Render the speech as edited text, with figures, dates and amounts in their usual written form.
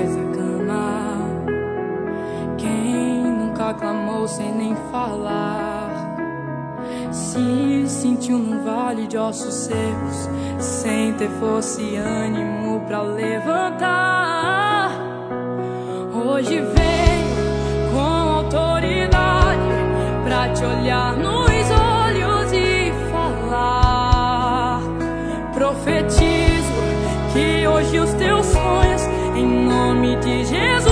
pés à cama. Quem nunca clamou sem nem falar, se sentiu num vale de ossos secos, sem ter força e ânimo pra levantar. Hoje venho com autoridade pra te olhar nos olhos e falar. Profetizo que hoje os teus sonhos, em nome de Jesus,